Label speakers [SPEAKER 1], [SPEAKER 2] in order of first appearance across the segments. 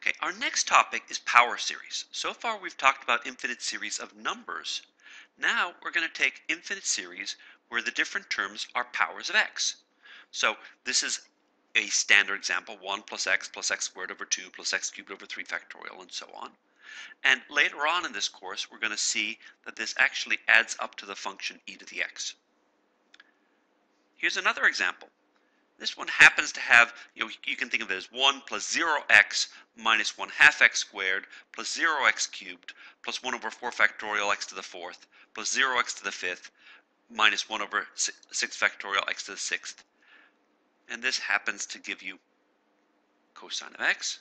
[SPEAKER 1] Okay, our next topic is power series. So far we've talked about infinite series of numbers. Now we're going to take infinite series where the different terms are powers of x. So this is a standard example, 1 plus x squared over 2 plus x cubed over 3 factorial and so on. And later on in this course we're going to see that this actually adds up to the function e to the x. Here's another example. This one happens to have, you can think of it as 1 plus 0x minus 1 half x squared plus 0x cubed plus 1 over 4 factorial x to the fourth plus 0x to the fifth minus 1 over 6 factorial x to the sixth. And this happens to give you cosine of x.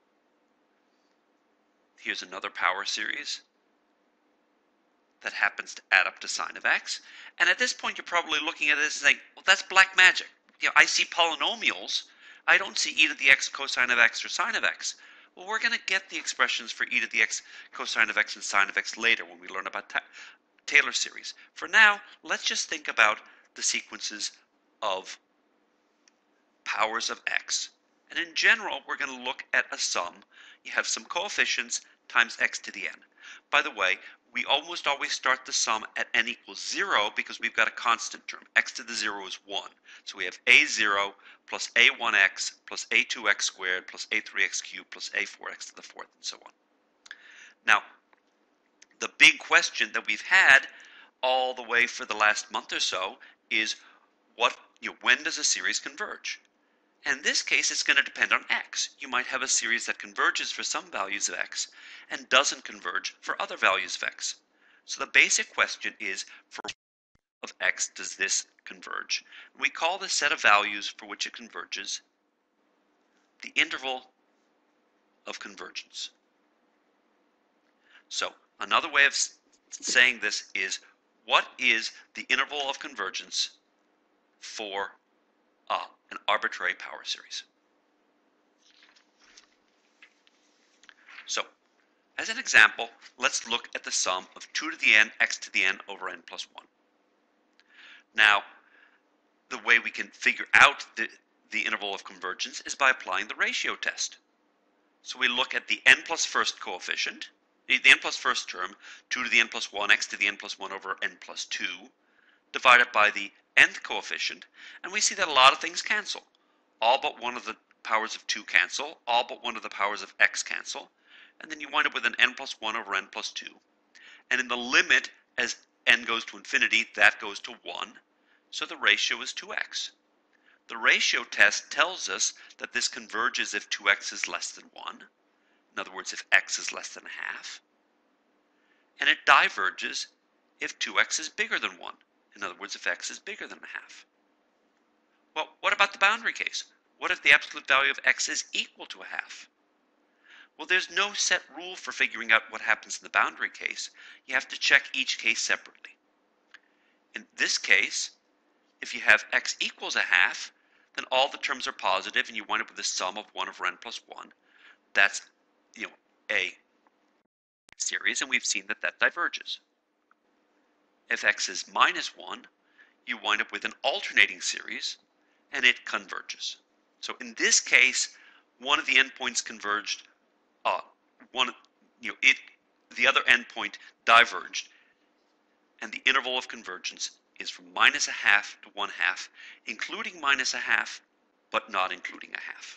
[SPEAKER 1] Here's another power series that happens to add up to sine of x. And at this point, you're probably looking at this and saying, well, that's black magic. I see polynomials. I don't see e to the x cosine of x or sine of x. Well, we're going to get the expressions for e to the x cosine of x and sine of x later when we learn about Taylor series. For now, let's just think about the sequences of powers of x. And in general, we're going to look at a sum. You have some coefficients times x to the n. By the way, we almost always start the sum at n equals 0 because we've got a constant term. X to the 0 is 1. So we have a0 plus a1x plus a2x squared plus a3x cubed plus a4x to the fourth and so on. Now, the big question that we've had all the way for the last month or so is when does a series converge? And in this case, it's going to depend on x. You might have a series that converges for some values of x and doesn't converge for other values of x. So the basic question is, for what of x does this converge? We call the set of values for which it converges the interval of convergence. So another way of saying this is, what is the interval of convergence for an arbitrary power series? So, as an example, let's look at the sum of 2 to the n x to the n over n plus 1. Now, the way we can figure out the interval of convergence is by applying the ratio test. So we look at the n plus first coefficient, the n plus first term, 2 to the n plus 1 x to the n plus 1 over n plus 2, divided by the nth coefficient, and we see that a lot of things cancel. All but one of the powers of 2 cancel, all but one of the powers of x cancel, and then you wind up with an n plus 1 over n plus 2. And in the limit, as n goes to infinity, that goes to 1, so the ratio is 2x. The ratio test tells us that this converges if 2x is less than 1, in other words, if x is less than a half, and it diverges if 2x is bigger than 1. In other words, if x is bigger than a half. Well, what about the boundary case? What if the absolute value of x is equal to a half? Well, there's no set rule for figuring out what happens in the boundary case. You have to check each case separately. In this case, if you have x equals a half, then all the terms are positive and you wind up with a sum of 1 over n plus 1. That's, a series, and we've seen that that diverges. If x is minus 1, you wind up with an alternating series, and it converges. So in this case, one of the endpoints converged, the other endpoint diverged, and the interval of convergence is from minus a half to 1/2, including minus a half, but not including a half.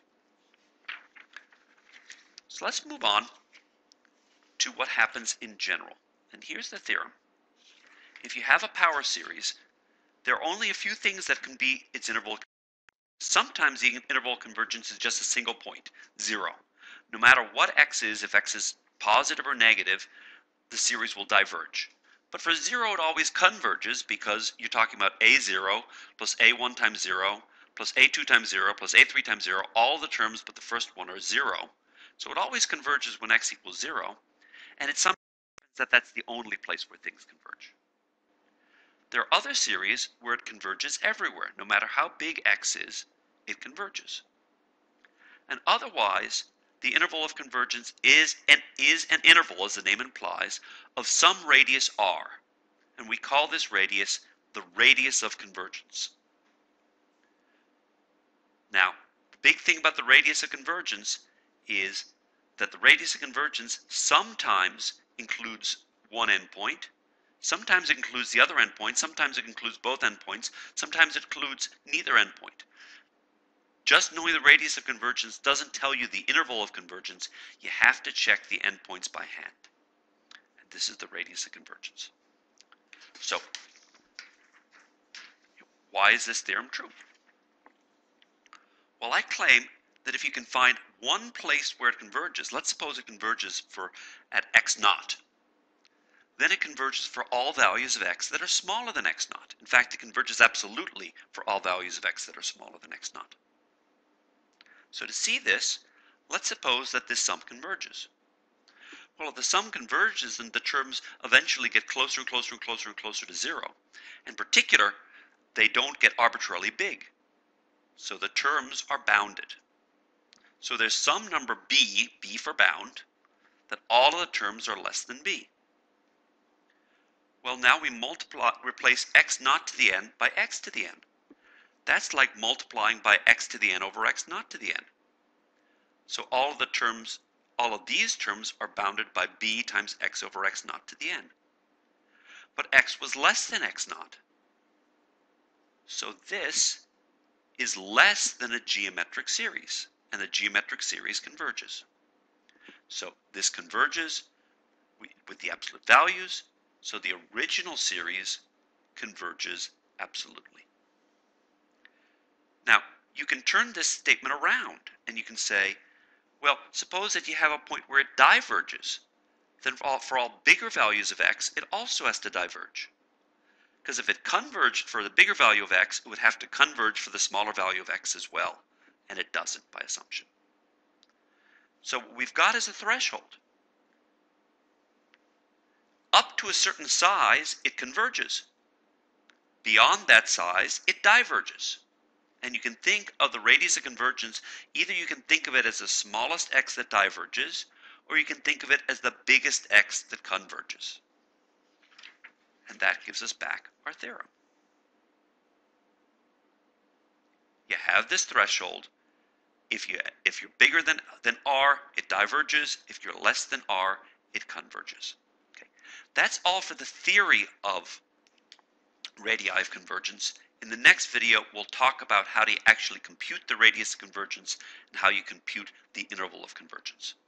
[SPEAKER 1] So let's move on to what happens in general. And here's the theorem. If you have a power series, there are only a few things that can be its interval. Sometimes the interval convergence is just a single point, 0. No matter what x is, if x is positive or negative, the series will diverge. But for 0, it always converges because you're talking about a0 plus a1 times 0 plus a2 times 0 plus a3 times 0. All the terms but the first one are 0. So it always converges when x equals 0. And it sometimes happens that that's the only place where things converge. There are other series where it converges everywhere. No matter how big x is, it converges. And otherwise, the interval of convergence is an interval, as the name implies, of some radius r. And we call this radius the radius of convergence. Now, the big thing about the radius of convergence is that the radius of convergence sometimes includes one endpoint, sometimes it includes the other endpoint, sometimes it includes both endpoints, sometimes it includes neither endpoint. Just knowing the radius of convergence doesn't tell you the interval of convergence. You have to check the endpoints by hand. And this is the radius of convergence. So, why is this theorem true? Well, I claim that if you can find one place where it converges, let's suppose it converges at x naught, then it converges for all values of x that are smaller than x naught. In fact, it converges absolutely for all values of x that are smaller than x naught. So to see this, let's suppose that this sum converges. Well, if the sum converges, then the terms eventually get closer and closer and closer and closer to zero. In particular, they don't get arbitrarily big. So the terms are bounded. So there's some number b for bound, that all of the terms are less than b. Well, now we replace x naught to the n by x to the n. That's like multiplying by x to the n over x naught to the n. So all of these terms are bounded by b times x over x naught to the n. But x was less than x naught. So this is less than a geometric series, and the geometric series converges. So this converges with the absolute values, so the original series converges absolutely. Now, you can turn this statement around, and you can say, well, suppose that you have a point where it diverges. Then for all bigger values of x, it also has to diverge. Because if it converged for the bigger value of x, it would have to converge for the smaller value of x as well. And it doesn't by assumption. So what we've got is a threshold. Up to a certain size, it converges. Beyond that size, it diverges. And you can think of the radius of convergence, either you can think of it as the smallest x that diverges, or you can think of it as the biggest x that converges. And that gives us back our theorem. You have this threshold. If you're bigger than r, it diverges. If you're less than r, it converges. Okay. That's all for the theory of radii of convergence. In the next video, we'll talk about how to actually compute the radius of convergence and how you compute the interval of convergence.